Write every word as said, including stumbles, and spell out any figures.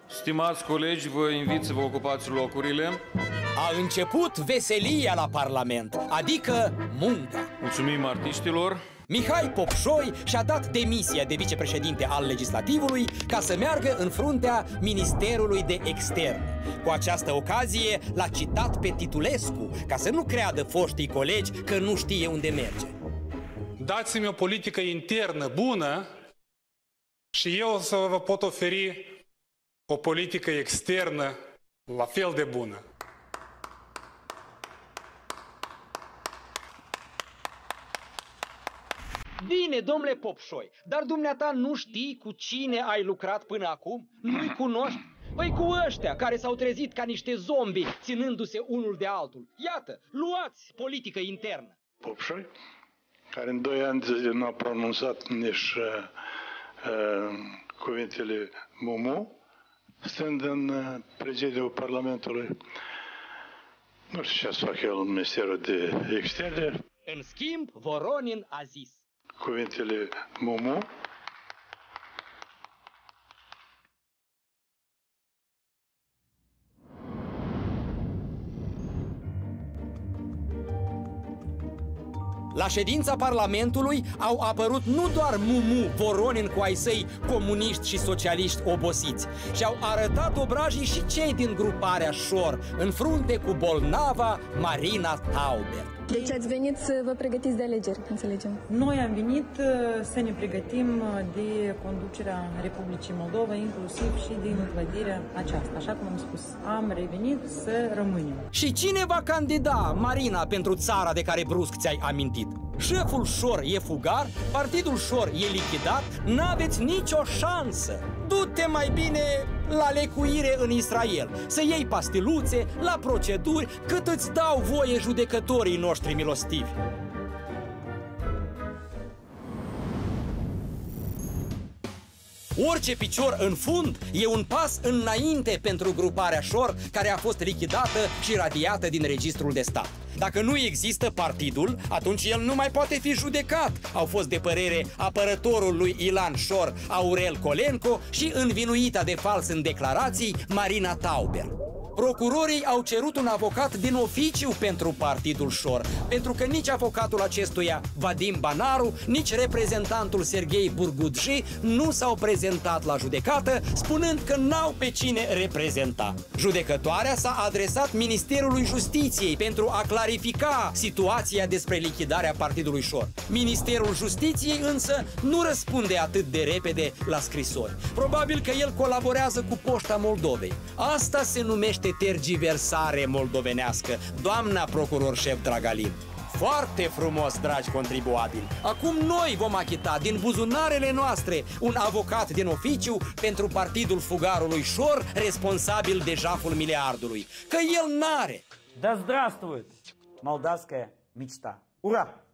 Stimați colegi, vă invit să vă ocupați locurile. A început veselia la Parlament, adică munca. Mulțumim artiștilor. Mihai Popșoi și-a dat demisia de vicepreședinte al Legislativului ca să meargă în fruntea Ministerului de Externe. Cu această ocazie l-a citat pe Titulescu, ca să nu creadă foștii colegi că nu știe unde merge. Dați-mi o politică internă bună și eu o să vă pot oferi o politică externă la fel de bună. Bine, domnule Popșoi, dar dumneata nu știi cu cine ai lucrat până acum? Nu-i cunoști? Păi cu ăștia care s-au trezit ca niște zombi, ținându-se unul de altul. Iată, luați politică internă. Popșoi, care în doi ani de zile nu a pronunțat nici uh, uh, cuvintele Mumu, stând în uh, prezidiul Parlamentului. Nu știu ce să fac el în Ministerul de Externe. În schimb, Voronin a zis. Cuvintele Mumu. La ședința Parlamentului au apărut nu doar Mumu, Voronin cu ai săi comuniști și socialiști obosiți, și-au arătat obrajii și cei din gruparea Șor, în frunte cu bolnava Marina Tauber. Deci ați venit să vă pregătiți de alegeri, înțelegem? Noi am venit să ne pregătim de conducerea Republicii Moldova, inclusiv și din clădirea aceasta. Așa cum am spus, am revenit să rămânem. Și cine va candida, Marina, pentru țara de care brusc ți-ai amintit? Șeful Șor e fugar, partidul Șor e lichidat, n-aveți nicio șansă. Du-te mai bine la lecuire în Israel, să iei pastiluțe, la proceduri, cât îți dau voie judecătorii noștri milostivi. Orice picior în fund e un pas înainte pentru gruparea Șor, care a fost lichidată și radiată din registrul de stat. Dacă nu există partidul, atunci el nu mai poate fi judecat. Au fost de părere apărătorul lui Ilan Șor, Aurel Colenco, și învinuita de fals în declarații, Marina Tauber. Procurorii au cerut un avocat din oficiu pentru partidul Șor, pentru că nici avocatul acestuia, Vadim Banaru, nici reprezentantul Serghei Burgudji nu s-au prezentat la judecată, spunând că n-au pe cine reprezenta. Judecătoarea s-a adresat Ministerului Justiției pentru a clarifica situația despre lichidarea partidului Șor. Ministerul Justiției însă nu răspunde atât de repede la scrisori. Probabil că el colaborează cu Poșta Moldovei. Asta se numește tergiversare moldovenească, doamna procuror șef Dragalin. Foarte frumos, dragi contribuabili! Acum noi vom achita din buzunarele noastre un avocat din oficiu pentru partidul fugarului Șor, responsabil de jaful miliardului. Că el n-are! Да здравствует молдавская мечта! Ура!